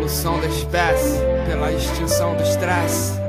evolução da espécie, pela extinção do estresse.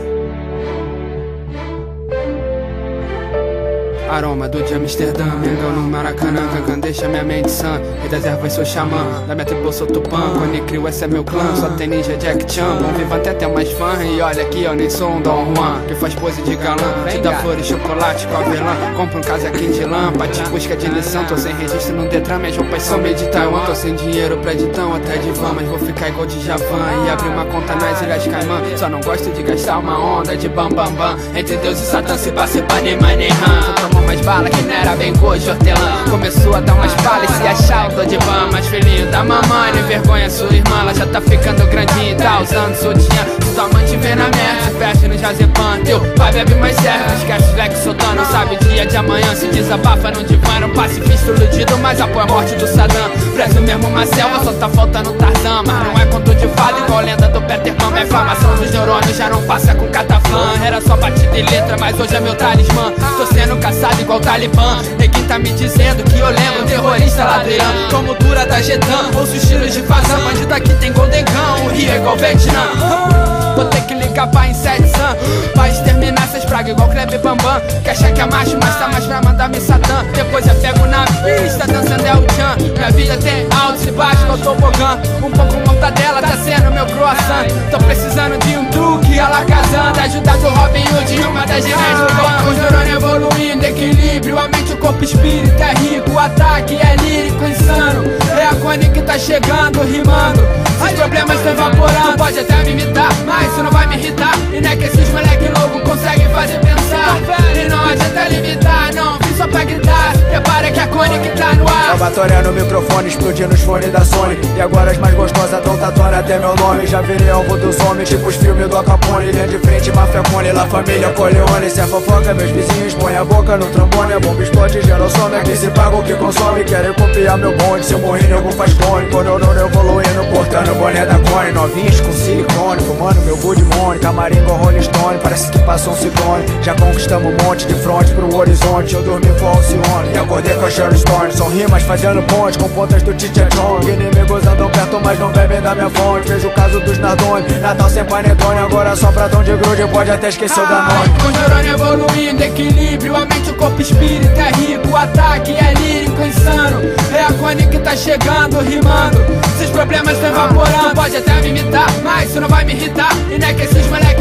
Aroma do de Amsterdã, Mengão no Maracanã, Cancan deixa minha mente sã. E das ervas sou xamã, da minha tribo eu sou Tupã. Quando crio esse é meu clã, só tem ninja Jack Chan. Bom vivante até mais fã, e olha que eu nem sou um Dom Juan que faz pose de galã, te dá flores, chocolate com avelã. Compro um casaquinho de lã, pra te busca de lição. Tô sem registro no Detran, minhas roupas são meio de Taiwan. Tô sem dinheiro pra editão, até de van, mas vou ficar igual de Javan e abrir uma conta nas Ilhas Caimã. Só não gosto de gastar uma onda de bam bam bam. Entre Deus e Satã se passe pra nem tomou mais bala que não era bem gosto de hortelã. Começou a dar umas balas e se achar o Dodivan. Mas filhinho da mamãe, nem vergonha sua irmã. Ela já tá ficando grandinha e tá usando sutiã. Se tua mãe te vê na merda, se perde no Jazepam. Teu pai bebe mais certo, esquece os leques soltando. Não sabe o dia de amanhã, se desabafa no divã. Era um pacifista iludido, mas apoia a morte do Saddam. Preso mesmo uma selva, só tá faltando Tarzan. Mas não é conto de fada igual a lenda do Peter Pan. A inflamação dos neurônios já não passa com cataflã. Era só batida e letra, mas hoje é meu talismã. Tô sendo caçado igual Talibã. Neguinho tá me dizendo que eu lembro terrorista lá do Irã. Como dura da Getan, ouço estilos de Fazan. Bandido aqui tem Golden Gun, o Rio é igual Vietnã. Vou ter que ligar pra Inside Sun pra exterminar essas pragas igual Kleber Bambam. Que acha que é macho, mas tá mais pra mandar-me Satã. Depois eu pego na pista dançando é o Chan. Minha vida tem altos e baixos igual tobogã. Um pouco mortadela tá sendo meu croissant. Tô precisando de um truque a la Kazan, da ajuda do Robin Hood e uma das gerais do Ban. Os neurônios evoluindo, equilíbrio, a mente, o corpo, espírito é rico. O ataque é lírico, insano. É a Cone que tá chegando, rimando. Os problemas estão evaporando. Tu pode até me imitar, mas isso não vai me irritar. E não é que esses moleque louco conseguem fazer pensar. E não adianta limitar, não vim só pra gritar. Repara que a Cone que tá no ar. Salvatória no microfone, explodindo os fones da Sony. E agora as mais gostosas tão tatuando até meu nome. Já virei alvo dos homens, tipo os filmes do Al Capone. Linha de frente, máfia Cone, La Família Corleone. Se é fofoca, meus vizinhos põem a boca no trombone. A bomba explode, gera o some, aqui se paga o que consome. Querem copiar meu bonde, se eu morrer nego faz clone. Quando eu não evoluindo, cortando o boné da Cone. Novinhos com silicone, fumando meu good money. Camarim igual Rolling Stone, parece que passou um ciclone. Já conquistamos um monte de fronte pro horizonte. Eu dormi com Alcione e acordei com a Sharon Stone. São rimas fazendo ponte com pontas do Tite Chong. Inimigos andam perto, mas não bebem da minha fonte. Vejo o caso dos Nardoni, Natal sem panetone. Agora só pra tão de grude, pode até esquecer o Danone. Os neurônios evoluindo, equilíbrio, a mente, o corpo, espírito é rico. O ataque é lírico, insano. É a Cone que tá chegando, rimando. Seus problemas estão evaporando. Tu pode até me imitar, mas isso não vai me irritar. E não é que esses moleque